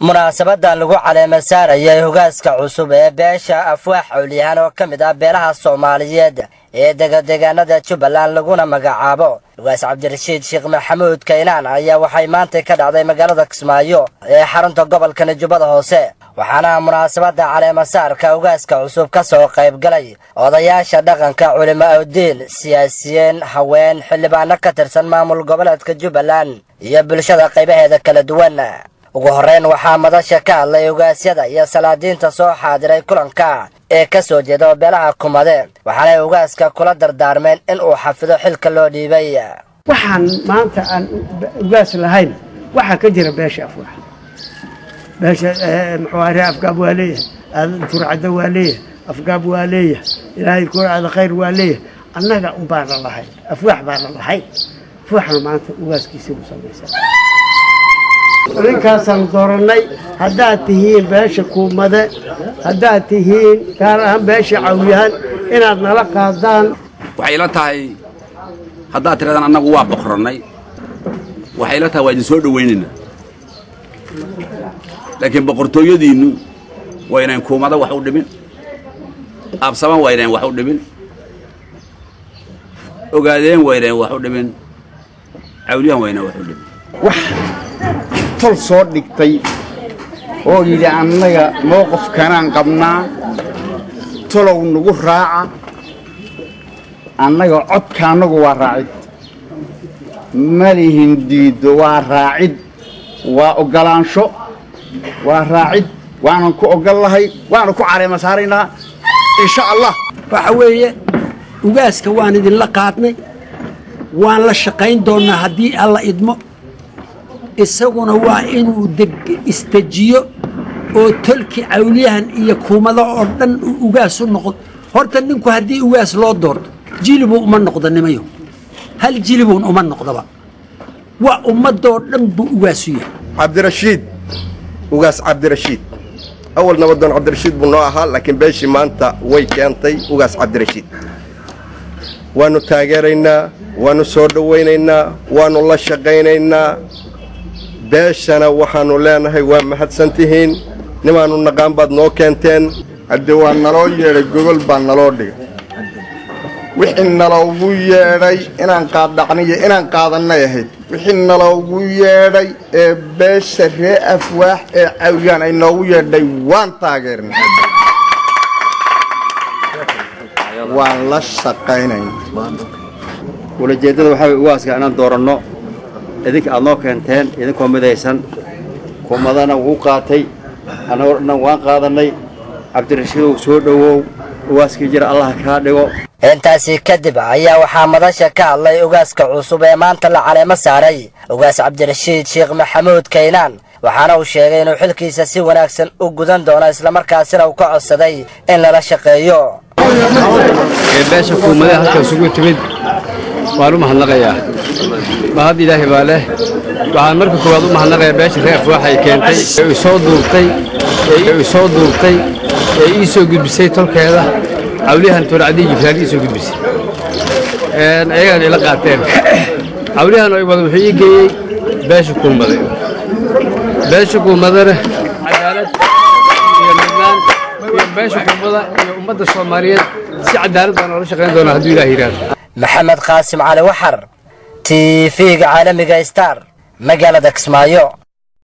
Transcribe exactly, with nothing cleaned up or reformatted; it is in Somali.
munaasabadan lagu caleema saarayay hogaaska cusub ee beesha afwaax Cawliyahan oo kamid ah beelaha Soomaaliyeed ee deegaanada Jubbaland laguna magacaabo Ugaas Cabdirashiid Sheekh Maxamuud Kaynaan ayaa waxay maanta ka dhacday magaalada Kismaayo ee xarunta gobolka Jubbada Hoose waxaana munaasabada caleema saarka hogaaska cusub ka soo qayb galay odayaasha dhaqanka culimada diin siyaasiyiin haween xildhibaano ka tirsan maamul goboleedka Jubbaland iyo bulshada qaybaheeda kala duwan ugu horeyn waxaa madasha ka hadlay ugaasyada iyo salaadiinta soo xaadiray kulanka ee ka soo jeeda beelaha kumade waxaana ugaaska kula dardaarmeen in uu xafido xilka loo dhiibay waxaan maanta aan ugaas lahayn waxa ka jira beesha afwaax beesha muxaari afgaab waaliye turcada waaliye afgaab waaliye ilaahay kurada khayr waaliye annaga u baan lahayn afwaax baan lahayn afwaaxna maanta ugaaskiisa u sameeyay ninkaasaan dooranay haddaad tihiin beesha kuumade haddaad tihiin gaar ahaan beesha Cawliyahan inaad nala qaadaan waxay la tahay haddaad tiraadaan annagu waa boqornay waxay la tahay waa idin soo dhaweynayna laakiin boqortooyadiinu waa inaan kuumada wax u dhimin absaman waa inaan wax u dhimin ogaadeen waa inaan wax u dhimin Cawliyahan waa inaan wax u dhimin tol soo dhigtay oo yiri annaga mowqif kanaan qabnaa tolow nagu raaca annaga codka annagu waa raacid malihin diido waa raacid waa ogolaansho waa raacid waanan ku ogolahay waana ku caleema saaraynaa insha Allah waxa weeye ugaaska waan idin la qaadnay waan la shaqayn doonaa hadii alla idmo isaguna waa inuu deg istajiyo oo tolki Cawliyahan iyo kuumada oo dhan ugaas u noqdo horta ninku hadii ugaas loo doorto jilbu uma noqdanimayo hal jilbu uma noqdaba waa ummadoo dhan buu ugaasiyo Cabdirashiid ugaas Cabdirashiid awal nabadan Cabdirashiid buu noo ahaa laakiin beeshii maanta way keentay ugaas Cabdirashiid waanu taageeraynaa waanu soo dhaweynaynaa waanu la shaqaynaynaa beeshana waxaanu leenahay waa mahadsantihiin nimaanu naqaan baad noo keenteen hadda waa naloo yeeray gogol baa naloo dhigay wixii naloogu yeeray inaan qaadacniyo inaan qaadanay ahayd wixii naloogu yeeray ee beesha ree afwaax ee Cawliyahan ay noogu yeedhay waan taageernay waan la shaqaynaynaa wala jeedada waxa weey ugaaska inaan dooranno idinka aad noo keenteen idinkoo midaysan kumadana wuu qaatay anagoo dhan waan qaadanay Cabdirashiid uu soo dhawow ugaaskii jira Allah ka dhigo intaasi kadib ayaa waxaa madasha ka hadlay ugaaska cusub ee maanta la caleema saaray Ugaas Cabdirashiid Sheekh Maxamuud Kaynaan waxaana uu sheegay inuu xilkiisa si wanaagsan u gudan doono isla markaasina uu ka codsaday in la shaqeeyo ee beesha kuumada halka isugu timid waan u mahadnaqayaa mahad ilaahay baa leh waxaan marka koowaad u mahadnaqayaa beesha reer Afwaax ay keentay ee soo duubtay ee soo duubtay ee ii soo gudbisay tolkeeda Cawliyahan turcadii Jibril ii soo gudbisay een ayaga ila qaateen Cawliyahan oo wada wixii geeyay beesha kuumada beesha kuumada cadaalad iyo midnaan iyo beesha kuumada iyo ummadda Soomaaliyeed si cadaalad ah loo shaqeyn doona hadii Ilaahay yiraahdo محمد قاسم علي وحر تي في عالمي ستار مقالة Kismaayo.